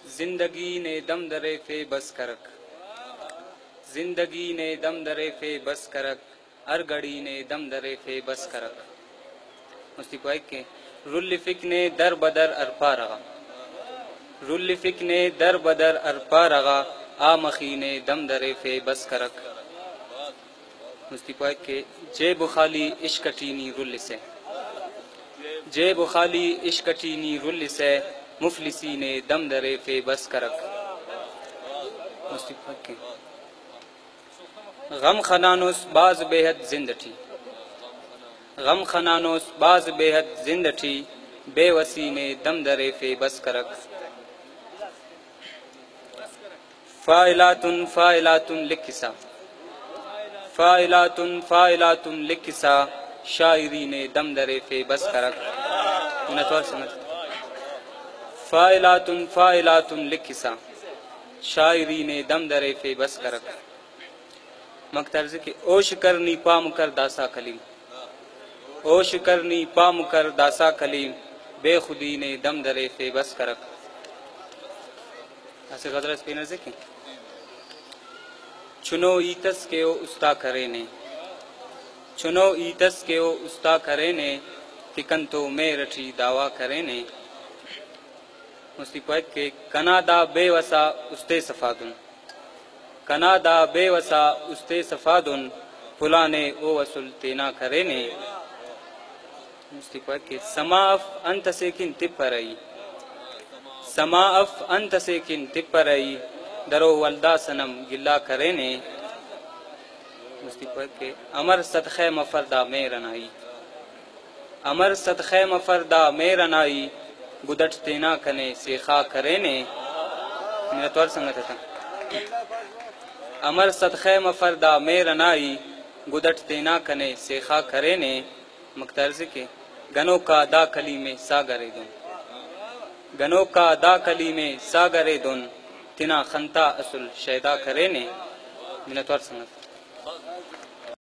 जिंदगी ने दम दरे फे बस करक, जिंदगी ने दम दरे फे बस करक, अरगड़ी ने दम दरे फे बस करक। मुस्ती पाइक के रुल्लिफिक ने दर बदर अरपा रगा, रुल्लिफिक ने दर बदर अरपा रगा, आ मखी ने दम दरे फे बस करक। मुस्ती पाइक के जे बुखाली इश्कटीनी रुल से, जे बुखाली इश्कटीनी रुल से, मुफलिसी ने दम दरे फे बस करक। मुस्ती पाइक के गम खनानुस बाज बेहद जिंदठी, गम खनानुस बाज बेहद जिंदठी, बेवसी ने दम दरे फे बस करक। फाइलातुन फाइलातुन लिखिसा, फाइलातुन फाइलातुन लिखिसा, शायरी ने दम दरे फे बस करक। फाइलातुन फाइलातुन लिखिसा, शायरी ने दम दरे फे बस करक। मकतर्ज के ओश करनी पाम कर दासा कलीम, ओश करनी पाम कर दासा कलीम, बेखुदी ने दम दरे फे बस करक। ऐसे गजरा स्पिनर से की चुनो ईतस के ओ उस्ता करे ने, चुनो ईतस के ओ उस्ता करे ने, फिकन तो मैं रठी दावा करे ने। मुस्ती पाइक के कनादा बेवसा उस्ते सफादुन, कनादा बेवसा उस्ते सफादुन, फुलाने ओ वसुल तेना करे ने। मुस्ती पाइक के समाफ अंत से किन तिपरई, समाफ अंत से किन तिपरई, दरो वल्दा सनम गिल्ला करे ने। मुस्ती पाइक के अमर सदखे मफरदा में रनाई, अमर सदखे मफरदा में रनाई, गुदट तेना कने सेखा करे ने। मेरा तौर संगत था अमर सदखे मफरदा में रनाई, गुदट तेना कने सेखा करे ने। मकतर्ज के गनों का दा कली में सागरे दुन, गनों का दा कली में सागरे दुन, तिना खंता असुल शैदा करे ने। मिनतवार संगत